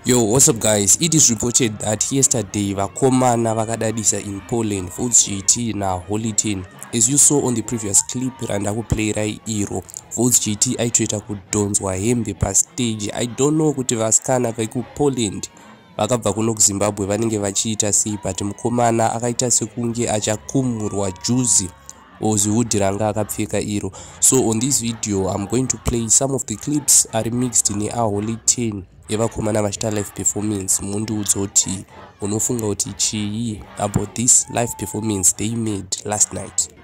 Yo, what's up guys? It is reported that yesterday vakomana vakadadisa in Poland, Voltz Jt na achidhonzwa. As you saw on the previous clip randa kuplayera iro, Voltz Jt aitoita kudhonzwa hembe pastage. I don't know kuti vasikana veku Poland vakabva kuno kuZimbabwe vanenge vachiita sei, but mukomana akaita sekunge achakumurwa juzi ozihudhi ranga akapfeka iro. So on this video I'm going to play some of the clips are mixed in achidhonzwa evakomana vachita live performance. Mundiudze kuti unofunga kuti chii about this live performance they made last night.